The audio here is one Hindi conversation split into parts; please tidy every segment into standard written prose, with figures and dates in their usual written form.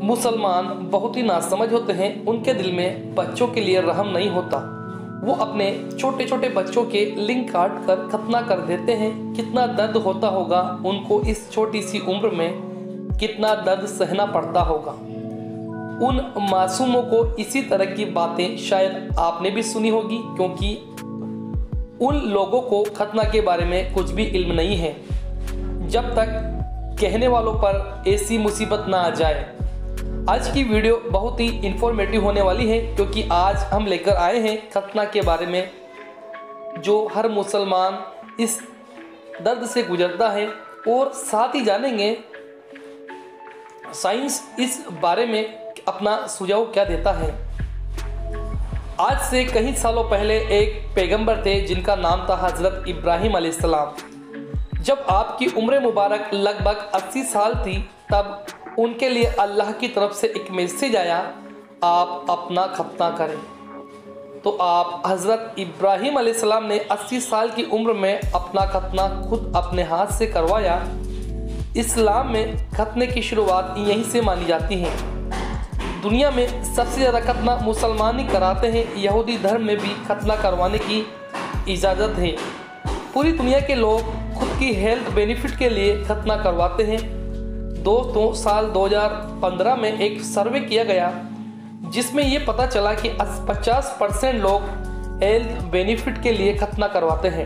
मुसलमान बहुत ही नासमझ होते हैं। उनके दिल में बच्चों के लिए रहम नहीं होता। वो अपने छोटे छोटे बच्चों के लिंग काट कर खतना कर देते हैं। कितना दर्द होता होगा उनको, इस छोटी सी उम्र में कितना दर्द सहना पड़ता होगा। उन मासूमों को इसी तरह की बातें शायद आपने भी सुनी होगी, क्योंकि उन लोगों को खतना के बारे में कुछ भी इल्म नहीं है जब तक कहने वालों पर ऐसी मुसीबत ना आ जाए। आज की वीडियो बहुत ही इंफॉर्मेटिव होने वाली है, क्योंकि आज हम लेकर आए हैं खतना के बारे में, जो हर मुसलमान इस दर्द से गुजरता है। और साथ ही जानेंगे साइंस इस बारे में अपना सुझाव क्या देता है। आज से कई सालों पहले एक पैगंबर थे जिनका नाम था हज़रत इब्राहिम अलैहिस्सलाम। जब आपकी उम्र मुबारक लगभग 80 साल थी, तब उनके लिए अल्लाह की तरफ से एक मैसेज आया, आप अपना खतना करें। तो आप हज़रत इब्राहिम अलैहिस्सलाम ने 80 साल की उम्र में अपना खतना खुद अपने हाथ से करवाया। इस्लाम में खतने की शुरुआत यहीं से मानी जाती है। दुनिया में सबसे ज़्यादा खतना मुसलमान ही कराते हैं। यहूदी धर्म में भी खतना करवाने की इजाज़त है। पूरी दुनिया के लोग खुद की हेल्थ बेनिफिट के लिए खतना करवाते हैं। दोस्तों, साल 2015 में एक सर्वे किया गया जिसमें ये पता चला कि 50% लोग हेल्थ बेनिफिट के लिए खतना करवाते हैं।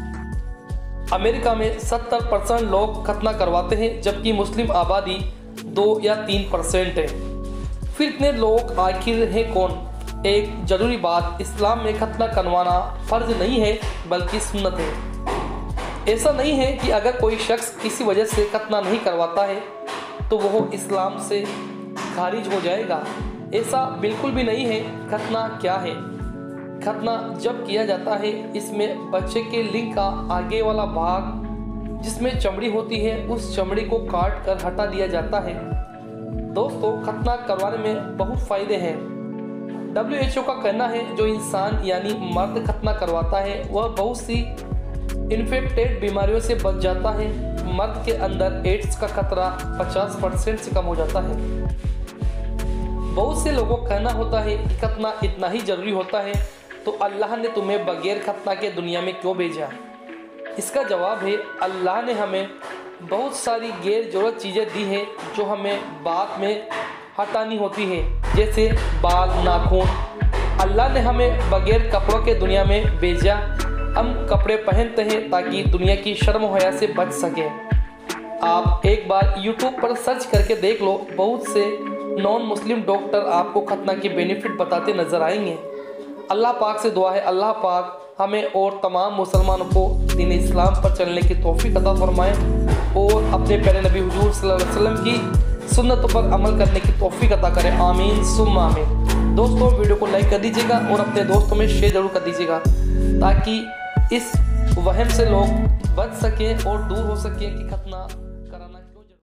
अमेरिका में 70% लोग खतना करवाते हैं, जबकि मुस्लिम आबादी 2 या 3% है। फिर इतने लोग आखिर हैं कौन? एक ज़रूरी बात, इस्लाम में खतना करवाना फ़र्ज नहीं है बल्कि सुन्नत है। ऐसा नहीं है कि अगर कोई शख्स किसी वजह से खतना नहीं करवाता है तो वो इस्लाम से खारिज हो जाएगा। ऐसा बिल्कुल भी नहीं है। खतना क्या है? खतना जब किया जाता है, इसमें बच्चे के लिंग का आगे वाला भाग जिसमें चमड़ी होती है, उस चमड़ी को काट कर हटा दिया जाता है। दोस्तों, खतना करवाने में बहुत फ़ायदे हैं। WHO का कहना है जो इंसान यानी मर्द खतना करवाता है वह बहुत सी इन्फेक्टेड बीमारियों से बच जाता है। मर्द के अंदर एड्स का खतरा 50% से कम हो जाता है। बहुत से लोगों का कहना होता है कि खतना इतना ही ज़रूरी होता है तो अल्लाह ने तुम्हें बगैर खतना के दुनिया में क्यों भेजा? इसका जवाब है, अल्लाह ने हमें बहुत सारी गैर ज़रूरत चीज़ें दी हैं जो हमें बाद में हटानी होती है, जैसे बाल, नाखून। अल्लाह ने हमें बगैर कपड़ों के दुनिया में भेजा। हम कपड़े पहनते हैं ताकि दुनिया की शर्म हया से बच सके। आप एक बार YouTube पर सर्च करके देख लो, बहुत से नॉन मुस्लिम डॉक्टर आपको खतना के बेनिफिट बताते नजर आएंगे। अल्लाह पाक से दुआ है, अल्लाह पाक हमें और तमाम मुसलमानों को दीन इस्लाम पर चलने की तौफीक अता फरमाए और अपने प्यारे नबी हुजूर सल्लल्लाहु अलैहि वसल्लम की सुन्नतों पर अमल करने की तौफीक अता करें। आमीन सुम्मा आमीन। दोस्तों, वीडियो को लाइक कर दीजिएगा और अपने दोस्तों में शेयर जरूर कर दीजिएगा ताकि इस वहम से लोग बच सकें और दूर हो सकें कि